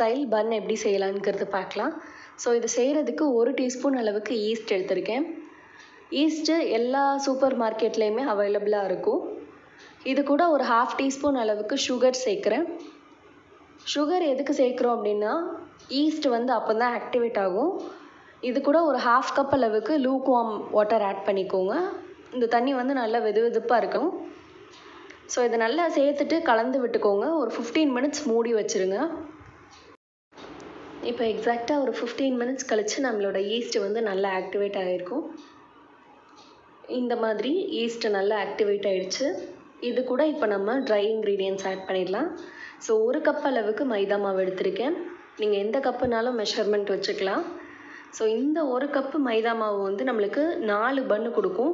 Style பன் எப்படி செய்யலாங்கிறது பார்க்கலாம். So இது செய்கிறதுக்கு 1 டீஸ்பூன் அளவுக்கு ஈஸ்ட் எடுத்திருக்கேன். ஈஸ்ட்டு எல்லா சூப்பர் மார்க்கெட்லேயுமே அவைலபிளாக இருக்கும். இது கூட ஒரு 1/2 டீஸ்பூன் அளவுக்கு சுகர் சேர்க்குறேன். சுகர் எதுக்கு சேர்க்குறோம் அப்படின்னா ஈஸ்ட் வந்து அப்போ தான் ஆக்டிவேட் ஆகும். இது கூட ஒரு 1/2 கப் அளவுக்கு லூக்வார்ம் வாட்டர் ஆட் பண்ணிக்கோங்க. இந்த தண்ணி வந்து நல்லா வெதுவெதுப்பாக இருக்கும். ஸோ இதை நல்லா சேர்த்துட்டு கலந்து விட்டுக்கோங்க. ஒரு 15 மினிட்ஸ் மூடி வச்சுருங்க. இப்போ எக்ஸாக்டாக ஒரு 15 மினிட்ஸ் கழித்து நம்மளோட ஈஸ்ட்டு வந்து நல்லா ஆக்டிவேட் ஆகிருக்கும். இந்த மாதிரி ஈஸ்ட்டு நல்லா ஆக்டிவேட் ஆகிடுச்சு. இது கூட இப்போ நம்ம ட்ரை இன்க்ரீடியன்ட்ஸ் ஆட் பண்ணிடலாம். ஸோ 1 கப் அளவுக்கு மைதா மாவு எடுத்திருக்கேன். நீங்கள் எந்த கப்புனாலும் மெஷர்மெண்ட் வச்சுக்கலாம். ஸோ இந்த 1 கப்பு மைதா மாவு வந்து நம்மளுக்கு 4 பன்னு கொடுக்கும்.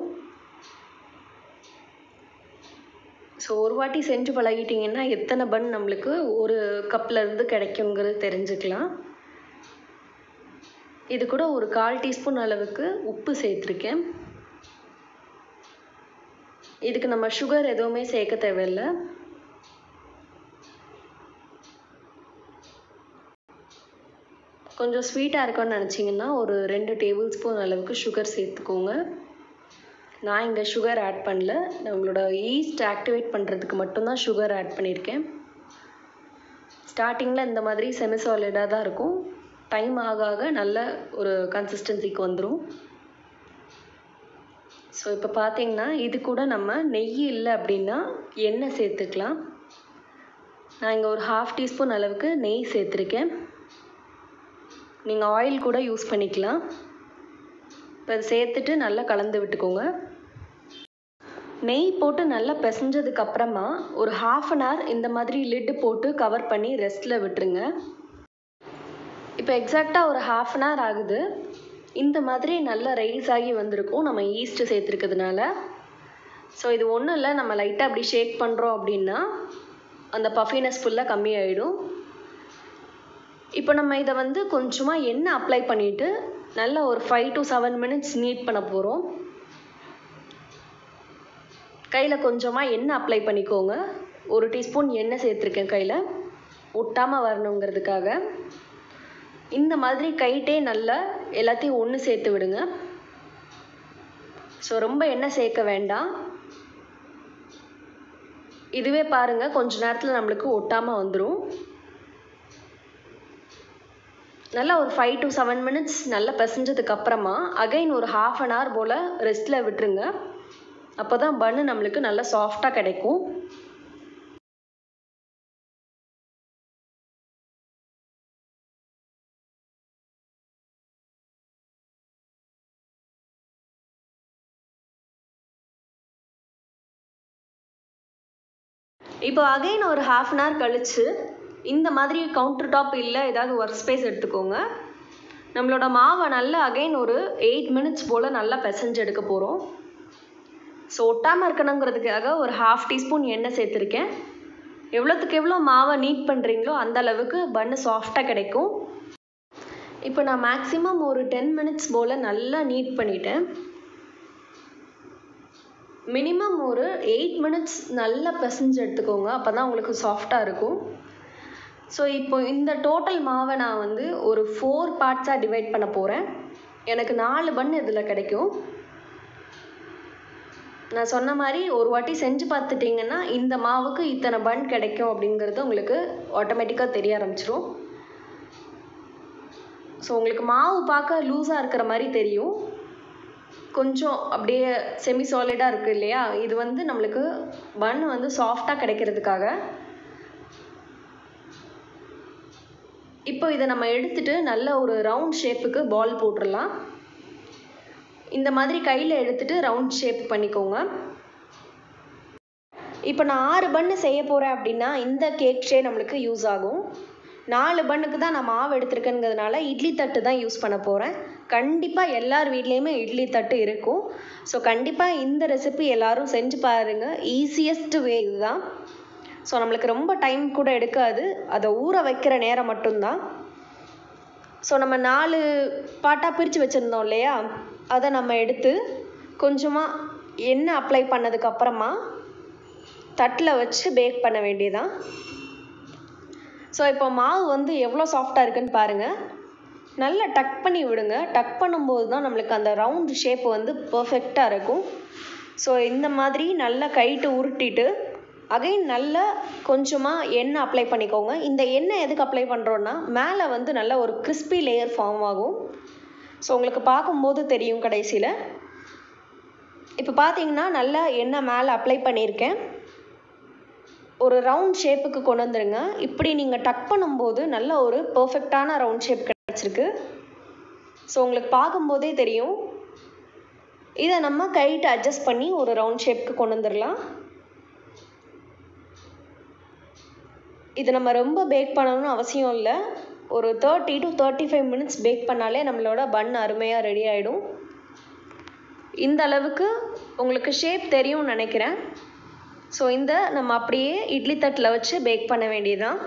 ஸோ ஒரு வாட்டி செஞ்சு பழகிட்டிங்கன்னா எத்தனை பன் நம்மளுக்கு ஒரு கப்லேருந்து கிடைக்குங்கிறது தெரிஞ்சுக்கலாம். இது கூட ஒரு 1/4 டீஸ்பூன் அளவுக்கு உப்பு சேர்த்துருக்கேன். இதுக்கு நம்ம சுகர் எதுவுமே சேர்க்க தேவையில்லை. கொஞ்சம் ஸ்வீட்டாக இருக்கும்னு நினச்சிங்கன்னா ஒரு 2 டேபிள் ஸ்பூன் அளவுக்கு சுகர் சேர்த்துக்கோங்க. நான் இங்கே சுகர் ஆட் பண்ணல. நம்மளோட ஈஸ்ட் ஆக்டிவேட் பண்ணுறதுக்கு மட்டும்தான் சுகர் ஆட் பண்ணியிருக்கேன். ஸ்டார்டிங்கில் இந்த மாதிரி செமி சாலிடாக தான் இருக்கும். டைம் ஆக ஆக நல்ல ஒரு கன்சிஸ்டன்சிக்கு வந்துடும். ஸோ இப்போ பார்த்தீங்கன்னா இது கூட நம்ம நெய் இல்லை அப்படின்னா எண்ணெய் சேர்த்துக்கலாம். நான் இங்கே ஒரு 1/2 டீஸ்பூன் அளவுக்கு நெய் சேர்த்துருக்கேன். நீங்கள் ஆயில் கூட யூஸ் பண்ணிக்கலாம். இப்போ அதை சேர்த்துட்டு நல்லா கலந்து விட்டுக்கோங்க. நெய் போட்டு நல்லா பிசைஞ்சதுக்கப்புறமா ஒரு 1/2 அன் ஹவர் இந்த மாதிரி லிட்டு போட்டு கவர் பண்ணி ரெஸ்ட்டில் விட்டுருங்க. இப்போ எக்ஸாக்டாக ஒரு 1/2 அன் ஹவர் ஆகுது. இந்த மாதிரி நல்லா ரைஸ் ஆகி வந்திருக்கும் நம்ம ஈஸ்ட்டு சேர்த்துருக்கிறதுனால. ஸோ இது ஒன்றும் இல்லை, நம்ம லைட்டாக அப்படி ஷேக் பண்ணுறோம் அப்படின்னா அந்த பஃபினஸ் ஃபுல்லாக கம்மியாயிடும். இப்போ நம்ம இதை வந்து கொஞ்சமாக எண்ணெய் அப்ளை பண்ணிவிட்டு நல்லா ஒரு 5 to 7 மினிட்ஸ் நீட் பண்ண போகிறோம். கையில் கொஞ்சமாக எண்ணெய் அப்ளை பண்ணிக்கோங்க. 1 டீஸ்பூன் எண்ணெய் சேர்த்துருக்கேன் கையில், ஒட்டாமல் வரணுங்கிறதுக்காக. இந்த மாதிரி கைட்டே நல்லா எல்லாத்தையும் ஒன்று சேர்த்து விடுங்க. ஸோ ரொம்ப எண்ணெய் சேர்க்க வேண்டாம். இதுவே பாருங்கள் கொஞ்ச நேரத்தில் நம்மளுக்கு ஒட்டாமல் வந்துடும். நல்லா ஒரு 5 to 7 மினிட்ஸ் நல்லா பிசைஞ்சதுக்கப்புறமா அகைன் ஒரு 1/2 அன் ஹவர் போல் ரெஸ்ட்டில் விட்டுருங்க. அப்போ தான் பன்னு நம்மளுக்கு நல்லா சாஃப்டாக கிடைக்கும். இப்போ அகைன் ஒரு 1/2 அன் ஹவர் கழித்து இந்த மாதிரி கவுண்டர் டாப் இல்லை ஏதாவது ஒர்க் ஸ்பேஸ் எடுத்துக்கோங்க. நம்மளோட மாவை நல்லா அகைன் ஒரு 8 மினிட்ஸ் போல் நல்லா பிசைஞ்சு எடுக்க போகிறோம். ஸோ ஒட்டாமல் இருக்கணுங்கிறதுக்காக ஒரு 1/2 டீஸ்பூன் எண்ணெய் சேர்த்துருக்கேன். எவ்வளோத்துக்கு எவ்வளோ மாவை நீட் பண்ணுறீங்களோ அந்த அளவுக்கு பன்னு சாஃப்டாக கிடைக்கும். இப்போ நான் மேக்ஸிமம் ஒரு 10 மினிட்ஸ் போல் நல்லா நீட் பண்ணிட்டேன். மினிமம் ஒரு 8 மினிட்ஸ் நல்லா பிசைஞ்சு எடுத்துக்கோங்க. அப்போ தான் உங்களுக்கு சாஃப்டாக இருக்கும். ஸோ இப்போ இந்த டோட்டல் மாவை நான் வந்து ஒரு 4 பார்ட்ஸாக டிவைட் பண்ண போகிறேன். எனக்கு 4 பன் இதில் கிடைக்கும். நான் சொன்ன மாதிரி ஒரு வாட்டி செஞ்சு பார்த்துட்டிங்கன்னா இந்த மாவுக்கு இத்தனை பன் கிடைக்கும் அப்படிங்கிறது உங்களுக்கு ஆட்டோமேட்டிக்காக தெரிய ஆரம்பிச்சிடும். ஸோ உங்களுக்கு மாவு பார்க்க லூஸாக இருக்கிற மாதிரி தெரியும். கொஞ்சம் அப்படியே செமி சாலிடாக இருக்குது இல்லையா, இது வந்து நம்மளுக்கு பன் வந்து சாஃப்டாக கிடைக்கிறதுக்காக. இப்போ இதை நம்ம எடுத்துகிட்டு நல்ல ஒரு ரவுண்ட் ஷேப்புக்கு பால் போட்டுடலாம். இந்த மாதிரி கையில் எடுத்துகிட்டு ரவுண்ட் ஷேப் பண்ணிக்கோங்க. இப்போ நான் 6 பன்னு செய்ய போகிறேன் அப்படின்னா இந்த கேக் ட்ரே நம்மளுக்கு யூஸ் ஆகும். 4 பன்னுக்கு தான் நான் மாவு எடுத்துருக்கேங்கிறதுனால இட்லி தட்டு தான் யூஸ் பண்ண போகிறேன். கண்டிப்பாக எல்லார் வீட்லேயுமே இட்லி தட்டு இருக்கும். ஸோ கண்டிப்பாக இந்த ரெசிபி எல்லோரும் செஞ்சு பாருங்கள். ஈஸியஸ்ட் வே இதுதான். ஸோ நம்மளுக்கு ரொம்ப டைம் கூட எடுக்காது. அதை ஊற வைக்கிற நேரம் மட்டும்தான். ஸோ நம்ம 4 பாட்டாக பிரித்து வச்சுருந்தோம் இல்லையா, அதை நம்ம எடுத்து கொஞ்சமாக எண்ணெய் அப்ளை பண்ணதுக்கப்புறமா தட்டில் வச்சு பேக் பண்ண வேண்டியதான். ஸோ இப்போ மாவு வந்து எவ்வளோ சாஃப்டாக இருக்குன்னு பாருங்கள். நல்லா டக் பண்ணி விடுங்க. டக் பண்ணும்போது தான் நம்மளுக்கு அந்த ரவுண்ட் ஷேப் வந்து பர்ஃபெக்டாக இருக்கும். ஸோ இந்த மாதிரி நல்லா கைட்டு உருட்டிட்டு அகைன் நல்லா கொஞ்சமாக எண்ணெய் அப்ளை பண்ணிக்கோங்க. இந்த எண்ணெய் எதுக்கு அப்ளை பண்ணுறோன்னா மேலே வந்து நல்ல ஒரு கிறிஸ்பி லேயர் ஃபார்ம் ஆகும். ஸோ உங்களுக்கு பார்க்கும்போது தெரியும் கடைசியில். இப்போ பார்த்தீங்கன்னா நல்லா எண்ணெய் மேலே அப்ளை பண்ணியிருக்கேன். ஒரு ரவுண்ட் ஷேப்புக்கு கொண்டு வந்துடுங்க. இப்படி நீங்கள் டக் பண்ணும்போது நல்ல ஒரு பர்ஃபெக்டான ரவுண்ட் ஷேப் கிடச்சிருக்கு. ஸோ உங்களுக்கு பார்க்கும்போதே தெரியும். இதை நம்ம கைட்டு அட்ஜஸ்ட் பண்ணி ஒரு ரவுண்ட் ஷேப்புக்கு கொண்டு வந்துடலாம். இது நம்ம ரொம்ப பேக் பண்ணணும்னு அவசியம் இல்லை. ஒரு 30 to 35 minutes பேக் பண்ணாலே நம்மளோட பன் அருமையாக ரெடி ஆகிடும். இந்த அளவுக்கு உங்களுக்கு ஷேப் தெரியும்னு நினைக்கிறேன். ஸோ இந்த நம்ம அப்படியே இட்லி தட்டில் வச்சு பேக் பண்ண வேண்டியதுதான்.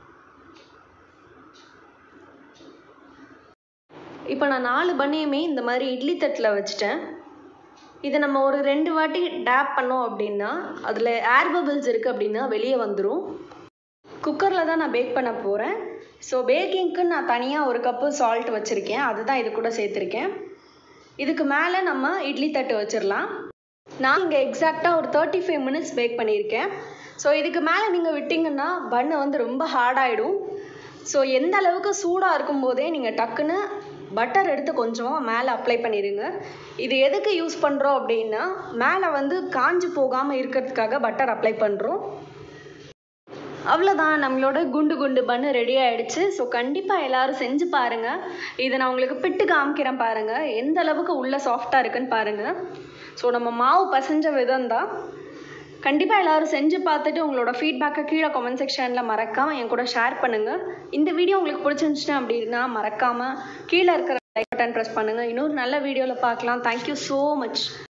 இப்போ நான் 4 பன்னையுமே இந்த மாதிரி இட்லி தட்டில் வச்சுட்டேன். இதை நம்ம ஒரு 2 வாட்டி டேப் பண்ணோம் அப்படின்னா அதில் ஏர் பபிள்ஸ் இருக்குது அப்படின்னா வெளியே வந்துடும். குக்கரில் தான் நான் பேக் பண்ண போகிறேன். ஸோ பேக்கிங்க்கு நான் தனியாக 1 கப்பு சால்ட் வச்சுருக்கேன். அதுதான் இது கூட சேர்த்துருக்கேன். இதுக்கு மேலே நம்ம இட்லி தட்டு வச்சிடலாம். நான் இங்கே எக்ஸாக்டாக ஒரு 35 minutes பேக் பண்ணியிருக்கேன். ஸோ இதுக்கு மேலே நீங்கள் விட்டிங்கன்னா பன்னு வந்து ரொம்ப ஹார்டாகிடும். ஸோ எந்த அளவுக்கு சூடாக இருக்கும்போதே நீங்கள் டக்குன்னு பட்டர் எடுத்து கொஞ்சமாக மேலே அப்ளை பண்ணிடுங்க. இது எதுக்கு யூஸ் பண்ணுறோம் அப்படின்னா மேலே வந்து காஞ்சி போகாமல் இருக்கிறதுக்காக பட்டர் அப்ளை பண்ணுறோம். அவ்வளோதான், நம்மளோட குண்டு குண்டு பன்னு ரெடி ஆகிடுச்சு. ஸோ கண்டிப்பாக எல்லோரும் செஞ்சு பாருங்கள். இதை நான் உங்களுக்கு பிட்டு காமிக்கிறேன் பாருங்கள், எந்த அளவுக்கு உள்ளே சாஃப்டாக இருக்குன்னு பாருங்கள். ஸோ நம்ம மாவு பசைஞ்ச விதம் தான். கண்டிப்பாக எல்லோரும் செஞ்சு பார்த்துட்டு உங்களோட ஃபீட்பேக்கை கீழே கமெண்ட் செக்ஷனில் மறக்காமல் என் கூட ஷேர் பண்ணுங்கள். இந்த வீடியோ உங்களுக்கு பிடிச்சிருந்துச்சுன்னா அப்படின்னா மறக்காமல் கீழே இருக்கிற லைக் பட்டன் ப்ரெஸ் பண்ணுங்கள். இன்னொரு நல்ல வீடியோவில் பார்க்கலாம். Thank you so much.